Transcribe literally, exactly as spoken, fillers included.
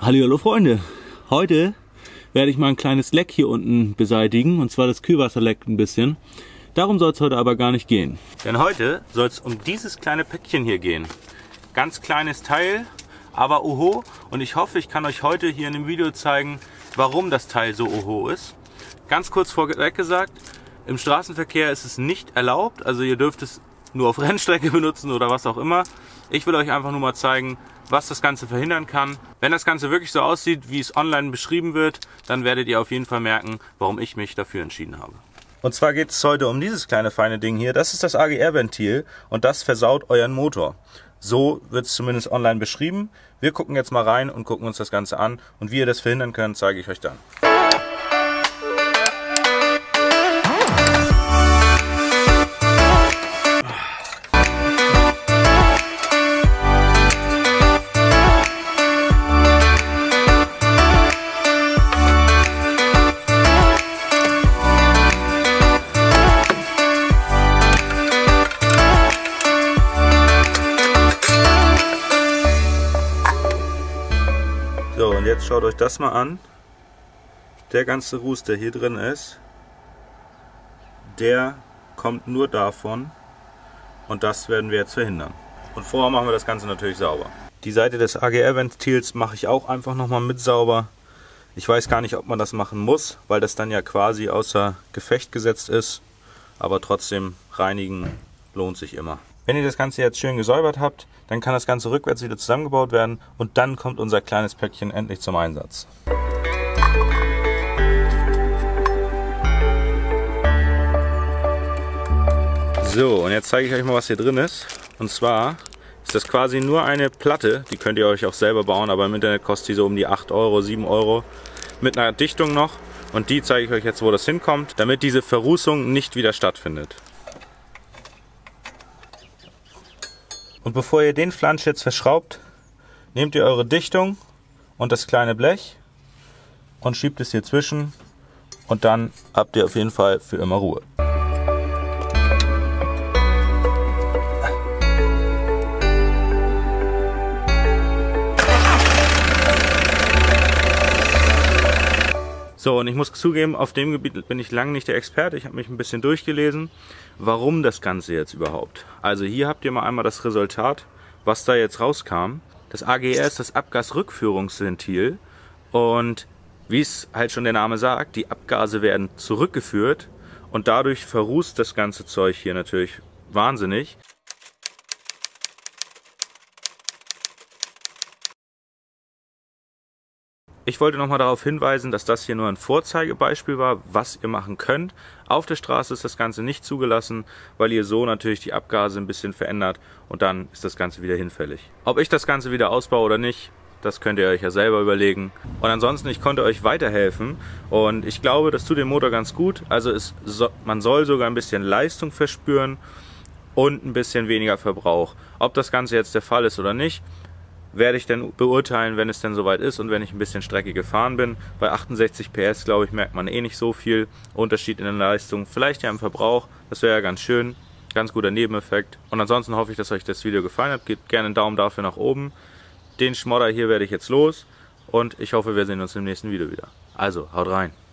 Hallihallo Freunde, heute werde ich mal ein kleines Leck hier unten beseitigen, und zwar das Kühlwasser leckt ein bisschen. Darum soll es heute aber gar nicht gehen. Denn heute soll es um dieses kleine Päckchen hier gehen. Ganz kleines Teil, aber oho, und ich hoffe, ich kann euch heute hier in dem Video zeigen, warum das Teil so oho ist. Ganz kurz vorweg gesagt, im Straßenverkehr ist es nicht erlaubt, also ihr dürft es nur auf Rennstrecke benutzen oder was auch immer. Ich will euch einfach nur mal zeigen, was das Ganze verhindern kann. Wenn das Ganze wirklich so aussieht, wie es online beschrieben wird, dann werdet ihr auf jeden Fall merken, warum ich mich dafür entschieden habe. Und zwar geht es heute um dieses kleine feine Ding hier. Das ist das A G R-Ventil und das versaut euren Motor. So wird es zumindest online beschrieben. Wir gucken jetzt mal rein und gucken uns das Ganze an. Und wie ihr das verhindern könnt, zeige ich euch dann. So, und jetzt schaut euch das mal an. Der ganze Ruß, der hier drin ist, der kommt nur davon, und das werden wir jetzt verhindern. Und vorher machen wir das Ganze natürlich sauber. Die Seite des A G R-Ventils mache ich auch einfach nochmal mit sauber. Ich weiß gar nicht, ob man das machen muss, weil das dann ja quasi außer Gefecht gesetzt ist. Aber trotzdem, reinigen lohnt sich immer. Wenn ihr das Ganze jetzt schön gesäubert habt, dann kann das Ganze rückwärts wieder zusammengebaut werden und dann kommt unser kleines Päckchen endlich zum Einsatz. So, und jetzt zeige ich euch mal, was hier drin ist. Und zwar ist das quasi nur eine Platte, die könnt ihr euch auch selber bauen, aber im Internet kostet die so um die acht Euro, sieben Euro, mit einer Dichtung noch. Und die zeige ich euch jetzt, wo das hinkommt, damit diese Verrußung nicht wieder stattfindet. Und bevor ihr den Flansch jetzt verschraubt, nehmt ihr eure Dichtung und das kleine Blech und schiebt es hier zwischen, und dann habt ihr auf jeden Fall für immer Ruhe. So, und ich muss zugeben, auf dem Gebiet bin ich lange nicht der Experte. Ich habe mich ein bisschen durchgelesen, warum das Ganze jetzt überhaupt. Also hier habt ihr mal einmal das Resultat, was da jetzt rauskam. Das A G R ist das Abgasrückführungsventil, und wie es halt schon der Name sagt, die Abgase werden zurückgeführt und dadurch verrußt das ganze Zeug hier natürlich wahnsinnig. Ich wollte nochmal darauf hinweisen, dass das hier nur ein Vorzeigebeispiel war, was ihr machen könnt. Auf der Straße ist das Ganze nicht zugelassen, weil ihr so natürlich die Abgase ein bisschen verändert, und dann ist das Ganze wieder hinfällig. Ob ich das Ganze wieder ausbaue oder nicht, das könnt ihr euch ja selber überlegen. Und ansonsten, ich konnte euch weiterhelfen, und ich glaube, das tut dem Motor ganz gut. Also es so, man soll sogar ein bisschen Leistung verspüren und ein bisschen weniger Verbrauch. Ob das Ganze jetzt der Fall ist oder nicht, werde ich dann beurteilen, wenn es denn soweit ist und wenn ich ein bisschen Strecke gefahren bin. Bei achtundsechzig P S, glaube ich, merkt man eh nicht so viel Unterschied in der Leistung. Vielleicht ja im Verbrauch, das wäre ja ganz schön, ganz guter Nebeneffekt. Und ansonsten hoffe ich, dass euch das Video gefallen hat. Gebt gerne einen Daumen dafür nach oben. Den Schmodder hier werde ich jetzt los, und ich hoffe, wir sehen uns im nächsten Video wieder. Also, haut rein!